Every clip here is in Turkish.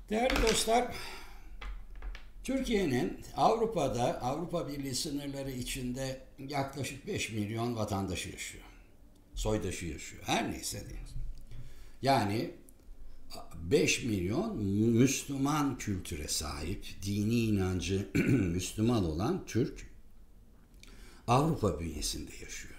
Değerli dostlar, Türkiye'nin Avrupa'da, Avrupa Birliği sınırları içinde yaklaşık 5 milyon vatandaşı yaşıyor. Soydaşı yaşıyor. Her neyse değil. Yani 5 milyon Müslüman kültüre sahip, dini inancı Müslüman olan Türk Avrupa bünyesinde yaşıyor.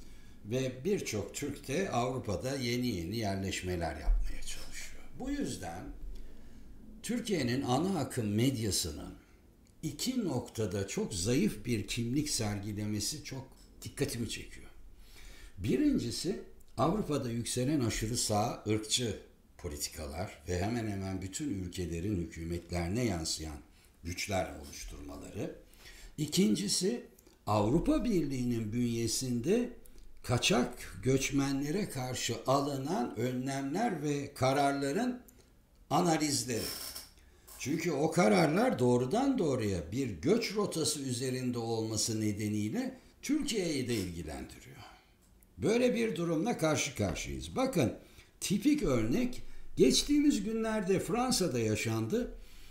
Ve birçok Türk de Avrupa'da yeni yerleşmeler yapmaya çalışıyor. Bu yüzden Türkiye'nin ana akım medyasının iki noktada çok zayıf bir kimlik sergilemesi çok dikkatimi çekiyor. Birincisi, Avrupa'da yükselen aşırı sağ, ırkçı politikalar ve hemen hemen bütün ülkelerin hükümetlerine yansıyan güçler oluşturmaları. İkincisi, Avrupa Birliği'nin bünyesinde kaçak göçmenlere karşı alınan önlemler ve kararların analizleri. Çünkü o kararlar doğrudan doğruya bir göç rotası üzerinde olması nedeniyle Türkiye'yi de ilgilendiriyor. Böyle bir durumla karşı karşıyayız. Bakın, tipik örnek geçtiğimiz günlerde Fransa'da yaşandı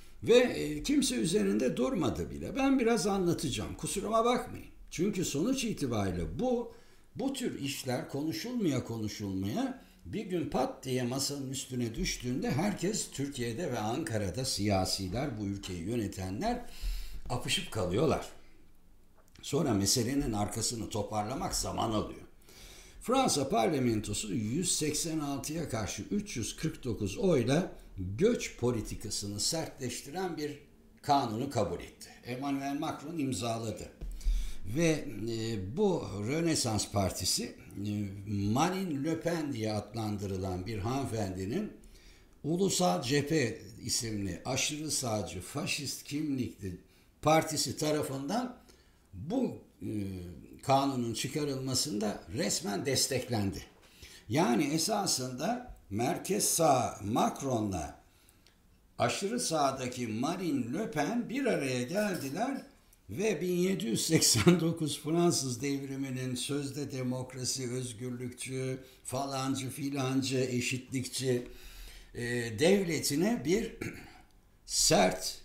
ve kimse üzerinde durmadı bile. Ben biraz anlatacağım. Kusuruma bakmayın. Çünkü sonuç itibariyle bu tür işler konuşulmaya bir gün pat diye masanın üstüne düştüğünde herkes, Türkiye'de ve Ankara'da siyasiler, bu ülkeyi yönetenler apışıp kalıyorlar. Sonra meselenin arkasını toparlamak zaman alıyor. Fransa parlamentosu 186'ya karşı 349 oyla göç politikasını sertleştiren bir kanunu kabul etti. Emmanuel Macron imzaladı. Ve bu Rönesans Partisi, Marine Le Pen diye adlandırılan bir hanımefendinin Ulusal Cephe isimli aşırı sağcı, faşist kimlikli partisi tarafından bu kanunun çıkarılmasında resmen desteklendi. Yani esasında merkez sağ Macron'la aşırı sağdaki Marine Le Pen bir araya geldiler ve 1789 Fransız devriminin sözde demokrasi, özgürlükçü, falancı filancı, eşitlikçi devletine bir sert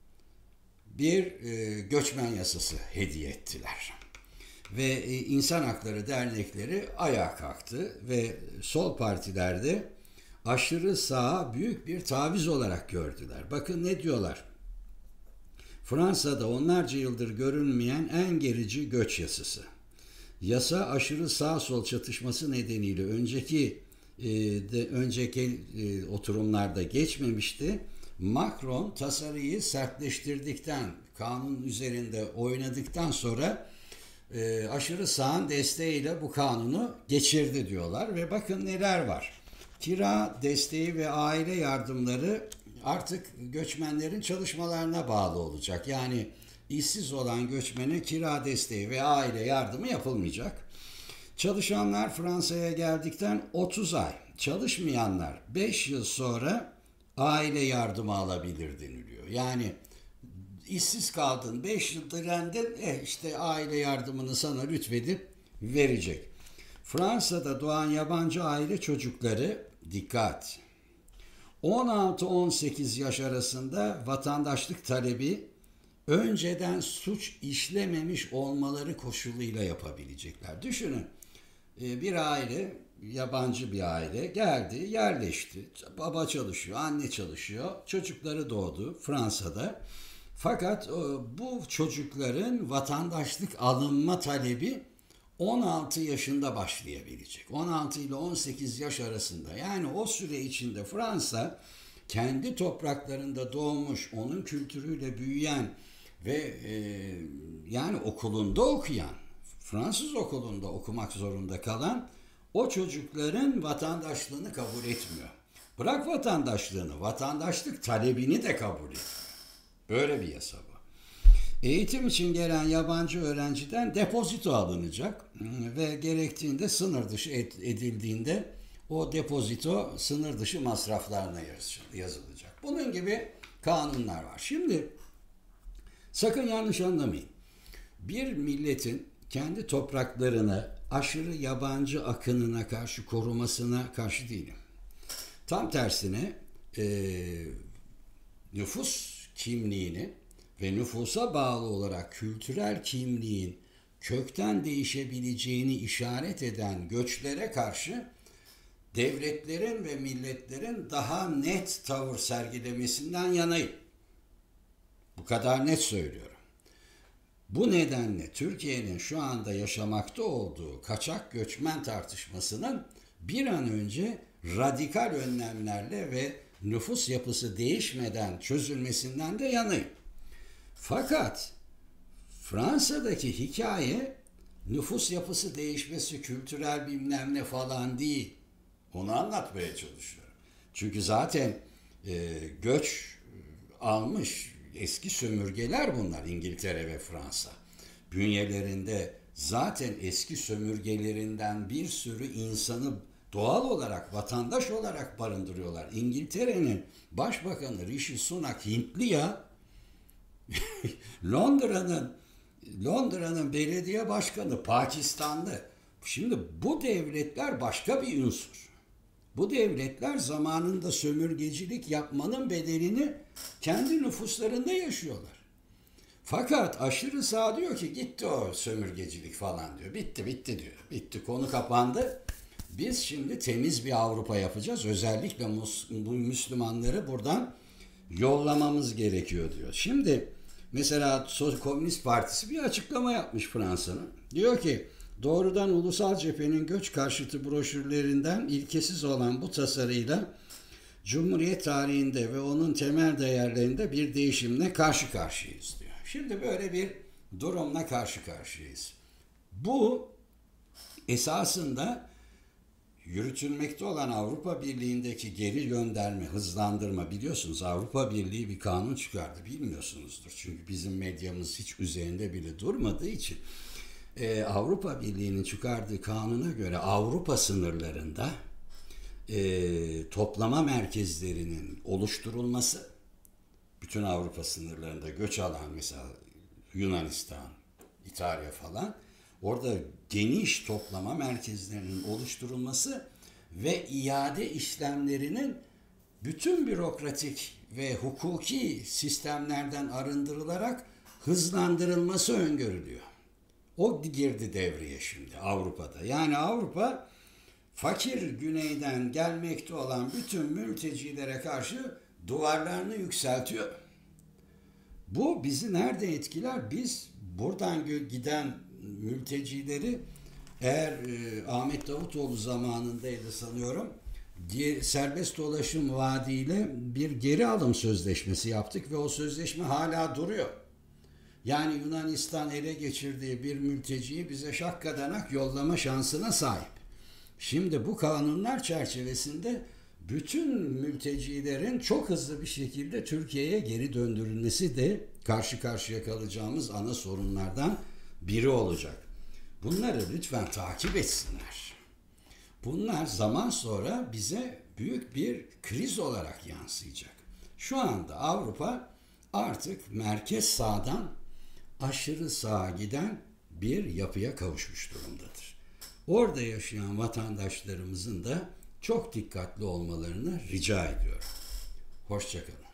bir göçmen yasası hediye ettiler. Ve insan hakları dernekleri ayağa kalktı ve sol partilerde aşırı sağa büyük bir taviz olarak gördüler. Bakın ne diyorlar? Fransa'da onlarca yıldır görülmeyen en gerici göç yasası. Yasa aşırı sağ sol çatışması nedeniyle önceki oturumlarda geçmemişti. Macron tasarıyı sertleştirdikten, kanun üzerinde oynadıktan sonra aşırı sağın desteğiyle bu kanunu geçirdi diyorlar ve bakın neler var. Kira desteği ve aile yardımları artık göçmenlerin çalışmalarına bağlı olacak. Yani işsiz olan göçmene kira desteği ve aile yardımı yapılmayacak. Çalışanlar Fransa'ya geldikten 30 ay, çalışmayanlar 5 yıl sonra aile yardımı alabilir deniliyor. Yani işsiz kaldın, 5 yıl direndin, işte aile yardımını sana lütfedip verecek. Fransa'da doğan yabancı aile çocukları, dikkat, 16-18 yaş arasında vatandaşlık talebi önceden suç işlememiş olmaları koşuluyla yapabilecekler. Düşünün, bir aile, yabancı bir aile geldi, yerleşti. Baba çalışıyor, anne çalışıyor, çocukları doğdu Fransa'da. Fakat bu çocukların vatandaşlık alınma talebi 16 yaşında başlayabilecek. 16 ile 18 yaş arasında, yani o süre içinde Fransa kendi topraklarında doğmuş, onun kültürüyle büyüyen ve yani okulunda okuyan, Fransız okulunda okumak zorunda kalan o çocukların vatandaşlığını kabul etmiyor. Bırak vatandaşlığını, vatandaşlık talebini de kabul etmiyor. Böyle bir yasa bu. Eğitim için gelen yabancı öğrenciden depozito alınacak ve gerektiğinde sınır dışı edildiğinde o depozito sınır dışı masraflarına yazılacak. Bunun gibi kanunlar var. Şimdi sakın yanlış anlamayın. Bir milletin kendi topraklarını aşırı yabancı akınına karşı korumasına karşı değilim. Tam tersine nüfus kimliğini ve nüfusa bağlı olarak kültürel kimliğin kökten değişebileceğini işaret eden göçlere karşı devletlerin ve milletlerin daha net tavır sergilemesinden yanayım. Bu kadar net söylüyorum. Bu nedenle Türkiye'nin şu anda yaşamakta olduğu kaçak göçmen tartışmasının bir an önce radikal önlemlerle ve nüfus yapısı değişmeden çözülmesinden de yanayım. Fakat Fransa'daki hikaye nüfus yapısı değişmesi, kültürel bilmem ne falan değil. Onu anlatmaya çalışıyorum. Çünkü zaten göç almış eski sömürgeler bunlar, İngiltere ve Fransa. Bünyelerinde zaten eski sömürgelerinden bir sürü insanı doğal olarak, vatandaş olarak barındırıyorlar. İngiltere'nin Başbakanı Rishi Sunak Hintli ya. Londra'nın belediye başkanı Pakistanlı. Şimdi bu devletler başka bir unsur. Bu devletler zamanında sömürgecilik yapmanın bedelini kendi nüfuslarında yaşıyorlar. Fakat aşırı sağ diyor ki gitti o sömürgecilik falan diyor. Bitti diyor. Bitti, konu kapandı. Biz şimdi temiz bir Avrupa yapacağız. Özellikle bu Müslümanları buradan yollamamız gerekiyor diyor. Şimdi mesela Komünist Partisi bir açıklama yapmış Fransa'nın. Diyor ki doğrudan ulusal cephenin göç karşıtı broşürlerinden ilkesiz olan bu tasarıyla Cumhuriyet tarihinde ve onun temel değerlerinde bir değişimle karşı karşıyayız diyor. Şimdi böyle bir durumla karşı karşıyayız. Bu esasında yürütülmekte olan Avrupa Birliği'ndeki geri gönderme, hızlandırma, biliyorsunuz Avrupa Birliği bir kanun çıkardı, bilmiyorsunuzdur. Çünkü bizim medyamız hiç üzerinde bile durmadığı için. Avrupa Birliği'nin çıkardığı kanuna göre Avrupa sınırlarında toplama merkezlerinin oluşturulması, bütün Avrupa sınırlarında göç alan mesela Yunanistan, İtalya falan, orada geniş toplama merkezlerinin oluşturulması ve iade işlemlerinin bütün bürokratik ve hukuki sistemlerden arındırılarak hızlandırılması öngörülüyor. O girdi devreye şimdi Avrupa'da. Yani Avrupa fakir güneyden gelmekte olan bütün mültecilere karşı duvarlarını yükseltiyor. Bu bizi nerede etkiler? Biz buradan giden mültecileri, eğer Ahmet Davutoğlu zamanındaydı sanıyorum, serbest dolaşım vaadiyle bir geri alım sözleşmesi yaptık ve o sözleşme hala duruyor. Yani Yunanistan ele geçirdiği bir mülteciyi bize şakkadanak yollama şansına sahip. Şimdi bu kanunlar çerçevesinde bütün mültecilerin çok hızlı bir şekilde Türkiye'ye geri döndürülmesi de karşı karşıya kalacağımız ana sorunlardan biri olacak. Bunları lütfen takip etsinler. Bunlar zaman sonra bize büyük bir kriz olarak yansıyacak. Şu anda Avrupa artık merkez sağdan aşırı sağa giden bir yapıya kavuşmuş durumdadır. Orada yaşayan vatandaşlarımızın da çok dikkatli olmalarını rica ediyorum. Hoşça kalın.